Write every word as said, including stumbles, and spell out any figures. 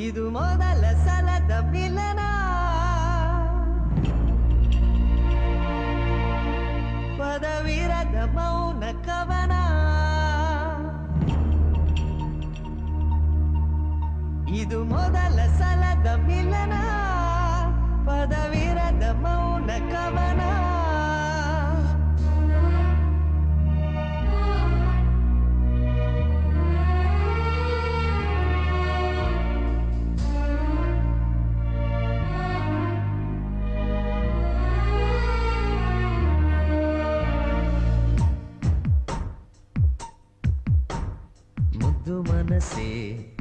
ಇದು ಮೊದಲ ಸಲದ ಮಿಲನ ಪದವಿರದ ಮೌನ ಕವನ ಇದು ಮೊದಲ ಸಲದ ಮಿಲನ ಪದವಿರದ ಮೌನ ಕವನ ಮುದ್ದು ಮನಸ್ಸೇ